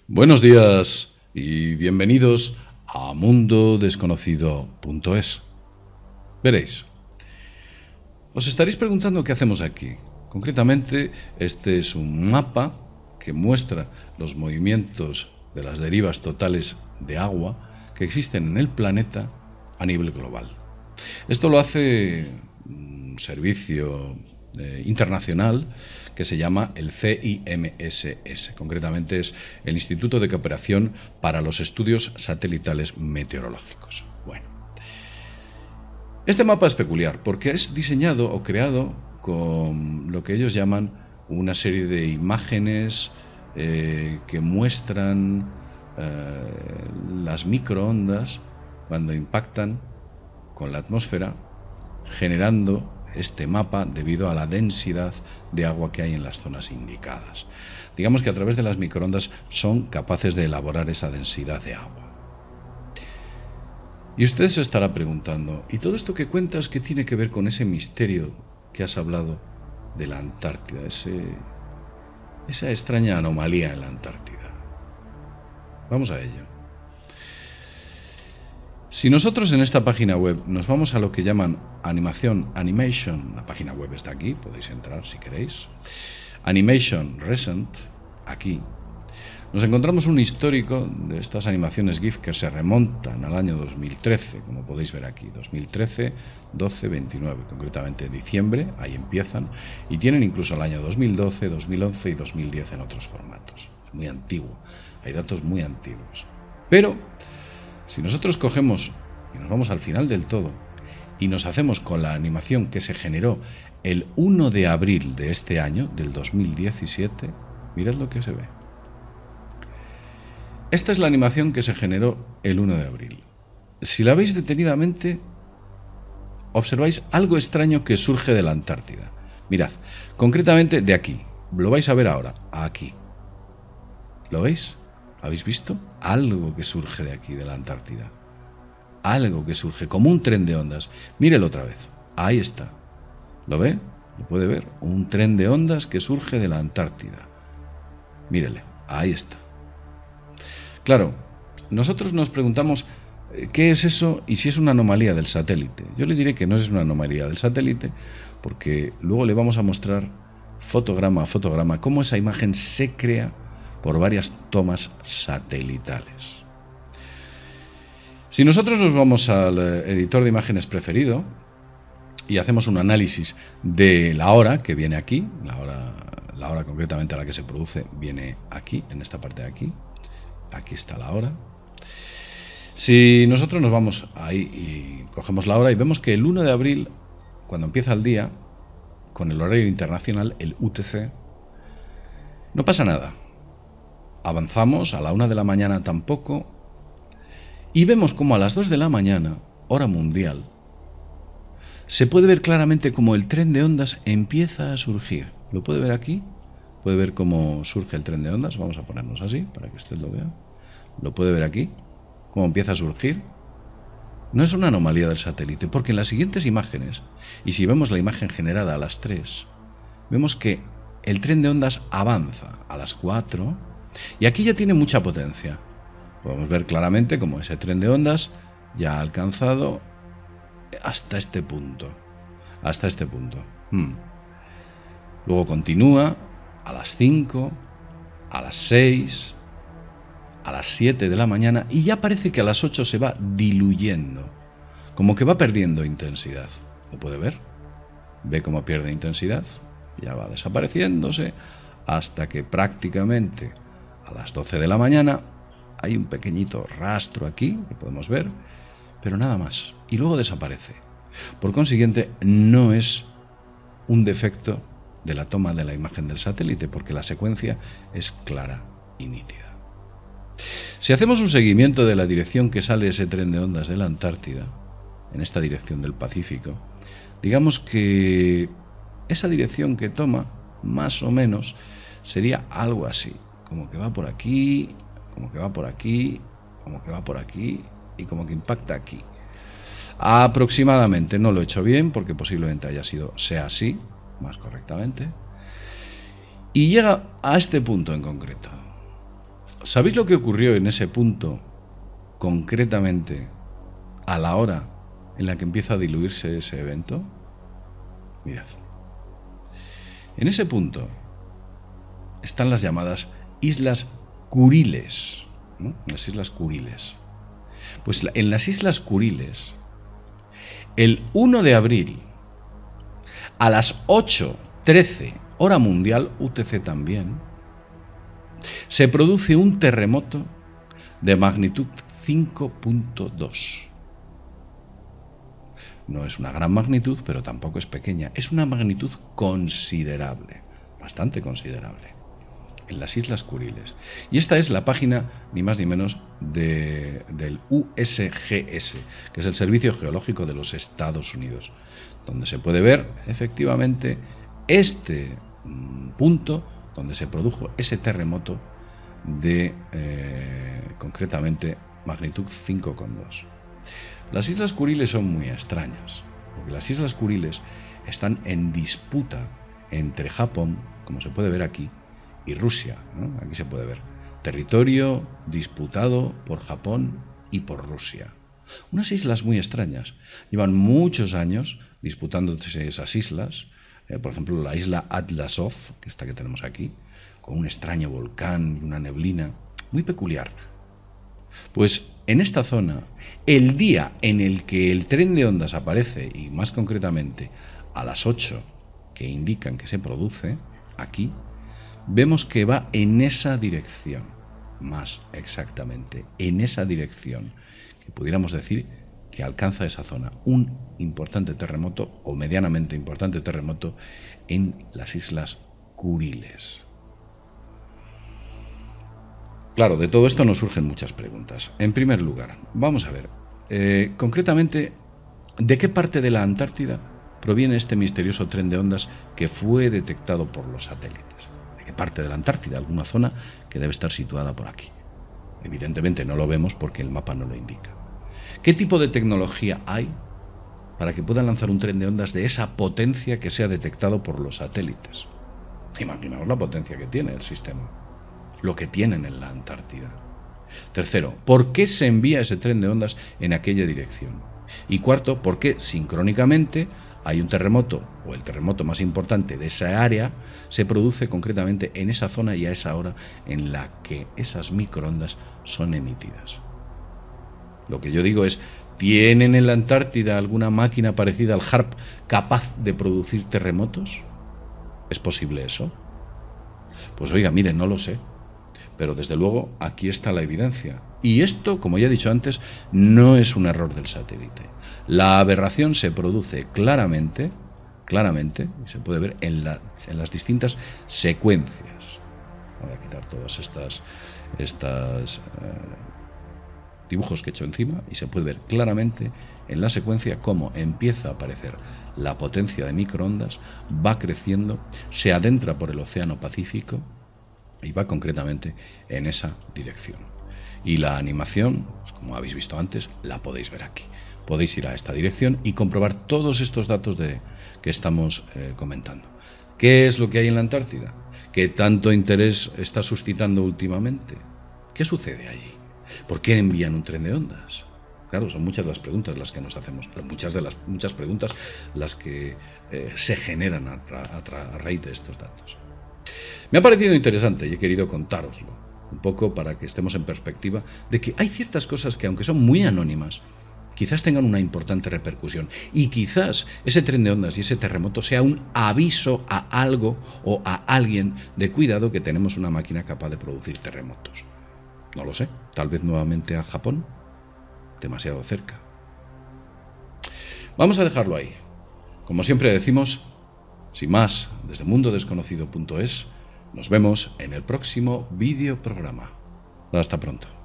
Buenos días y bienvenidos a mundodesconocido.es. Veréis, os estaréis preguntando qué hacemos aquí. Concretamente, este es un mapa que muestra los movimientos de las derivas totales de agua que existen en el planeta a nivel global. Esto lo hace un servicio internacional que se llama el CIMSS. Concretamente es el Instituto de Cooperación para los Estudios Satelitales Meteorológicos. Bueno, este mapa es peculiar porque es diseñado o creado con lo que ellos llaman una serie de imágenes que muestran las microondas cuando impactan con la atmósfera, generando este mapa debido a la densidad de agua que hay en las zonas indicadas. Digamos que a través de las microondas son capaces de elaborar esa densidad de agua. Y usted se estará preguntando, ¿y todo esto que cuentas qué tiene que ver con ese misterio que has hablado de la Antártida, esa extraña anomalía en la Antártida? Vamos a ello. Si nosotros en esta página web nos vamos a lo que llaman Animation, la página web está aquí, podéis entrar si queréis, Animation Recent, aquí, nos encontramos un histórico de estas animaciones GIF que se remontan al año 2013, como podéis ver aquí, 2013, 12, 29, concretamente diciembre, ahí empiezan, y tienen incluso el año 2012, 2011 y 2010 en otros formatos. Es muy antiguo, hay datos muy antiguos. Pero si nosotros cogemos y nos vamos al final del todo y nos hacemos con la animación que se generó el 1 de abril de este año, del 2017, mirad lo que se ve. Esta es la animación que se generó el 1 de abril. Si la veis detenidamente, observáis algo extraño que surge de la Antártida. Mirad, concretamente de aquí. Lo vais a ver ahora, aquí. ¿Lo veis? ¿Habéis visto? Algo que surge de aquí, de la Antártida. Algo que surge, como un tren de ondas. Mírelo otra vez. Ahí está. ¿Lo ve? ¿Lo puede ver? Un tren de ondas que surge de la Antártida. Mírele. Ahí está. Claro, nosotros nos preguntamos qué es eso y si es una anomalía del satélite. Yo le diré que no es una anomalía del satélite porque luego le vamos a mostrar fotograma a fotograma cómo esa imagen se crea por varias tomas satelitales. Si nosotros nos vamos al editor de imágenes preferido y hacemos un análisis de la hora que viene aquí, la hora concretamente a la que se produce viene aquí, en esta parte de aquí. Aquí está la hora. Si nosotros nos vamos ahí y cogemos la hora y vemos que el 1 de abril, cuando empieza el día, con el horario internacional, el UTC, no pasa nada. Avanzamos a la 1 de la mañana tampoco y vemos como a las 2 de la mañana, hora mundial, se puede ver claramente como el tren de ondas empieza a surgir. ¿Lo puede ver aquí? ¿Puede ver cómo surge el tren de ondas? Vamos a ponernos así para que usted lo vea. ¿Lo puede ver aquí? ¿Cómo empieza a surgir? No es una anomalía del satélite, porque en las siguientes imágenes, y si vemos la imagen generada a las 3, vemos que el tren de ondas avanza a las 4, y aquí ya tiene mucha potencia. Podemos ver claramente cómo ese tren de ondas ya ha alcanzado hasta este punto. Hasta este punto. Luego continúa a las 5, a las 6, a las 7 de la mañana y ya parece que a las 8 se va diluyendo. Como que va perdiendo intensidad. ¿Lo puede ver? ¿Ve cómo pierde intensidad? Ya va desapareciéndose hasta que prácticamente a las 12 de la mañana hay un pequeñito rastro aquí que podemos ver, pero nada más. Y luego desaparece. Por consiguiente, no es un defecto de la toma de la imagen del satélite, porque la secuencia es clara y nítida. Si hacemos un seguimiento de la dirección que sale ese tren de ondas de la Antártida, en esta dirección del Pacífico, digamos que esa dirección que toma, más o menos, sería algo así, como que va por aquí, como que va por aquí, como que va por aquí y como que impacta aquí. Aproximadamente, no lo he hecho bien porque posiblemente sea así, más correctamente, y llega a este punto en concreto. ¿Sabéis lo que ocurrió en ese punto, concretamente, a la hora en la que empieza a diluirse ese evento? Mirad. En ese punto están las llamadas Islas Kuriles, ¿no? Las Islas Kuriles. Pues en las Islas Kuriles, el 1 de abril, a las 8:13, hora mundial, UTC también, se produce un terremoto de magnitud 5.2. No es una gran magnitud, pero tampoco es pequeña. Es una magnitud considerable, bastante considerable, en las Islas Kuriles. Y esta es la página, ni más ni menos, del USGS, que es el Servicio Geológico de los Estados Unidos, donde se puede ver efectivamente este punto donde se produjo ese terremoto de, concretamente, magnitud 5.2. Las Islas Kuriles son muy extrañas, porque las Islas Kuriles están en disputa entre Japón, como se puede ver aquí, y Rusia, ¿no? Aquí se puede ver territorio disputado por Japón y por Rusia. Unas islas muy extrañas. Llevan muchos años disputándose esas islas. Por ejemplo, la isla Atlasov, que esta que tenemos aquí, con un extraño volcán y una neblina muy peculiar. Pues en esta zona, el día en el que el tren de ondas aparece, y más concretamente a las 8 que indican que se produce, aquí, vemos que va en esa dirección, más exactamente, en esa dirección, que pudiéramos decir que alcanza esa zona, un importante terremoto, o medianamente importante terremoto, en las Islas Kuriles. Claro, de todo esto nos surgen muchas preguntas. En primer lugar, vamos a ver, concretamente, ¿de qué parte de la Antártida proviene este misterioso tren de ondas que fue detectado por los satélites? ¿De qué parte de la Antártida? Alguna zona que debe estar situada por aquí. Evidentemente no lo vemos porque el mapa no lo indica. ¿Qué tipo de tecnología hay para que puedan lanzar un tren de ondas de esa potencia que sea detectado por los satélites? Imaginaos la potencia que tiene el sistema, lo que tienen en la Antártida. Tercero, ¿por qué se envía ese tren de ondas en aquella dirección? Y cuarto, ¿por qué sincrónicamente hay un terremoto, o el terremoto más importante de esa área, se produce concretamente en esa zona y a esa hora en la que esas microondas son emitidas? Lo que yo digo es, ¿tienen en la Antártida alguna máquina parecida al HARP capaz de producir terremotos? ¿Es posible eso? Pues oiga, miren, no lo sé. Pero desde luego aquí está la evidencia. Y esto, como ya he dicho antes, no es un error del satélite. La aberración se produce claramente, y se puede ver en las distintas secuencias. Voy a quitar todas estas dibujos que he hecho encima y se puede ver claramente en la secuencia cómo empieza a aparecer la potencia de microondas, va creciendo, se adentra por el Océano Pacífico y va concretamente en esa dirección. Y la animación, pues como habéis visto antes, la podéis ver aquí. Podéis ir a esta dirección y comprobar todos estos datos que estamos comentando. ¿Qué es lo que hay en la Antártida? ¿Qué tanto interés está suscitando últimamente? ¿Qué sucede allí? ¿Por qué envían un tren de ondas? Claro, son muchas las preguntas las que nos hacemos, muchas preguntas las que se generan a raíz de estos datos. Me ha parecido interesante y he querido contároslo, un poco para que estemos en perspectiva de que hay ciertas cosas que, aunque son muy anónimas, quizás tengan una importante repercusión. Y quizás ese tren de ondas y ese terremoto sea un aviso a algo o a alguien de cuidado, que tenemos una máquina capaz de producir terremotos. No lo sé, tal vez nuevamente a Japón, demasiado cerca. Vamos a dejarlo ahí. Como siempre decimos, sin más, desde mundodesconocido.es, nos vemos en el próximo vídeo programa. Hasta pronto.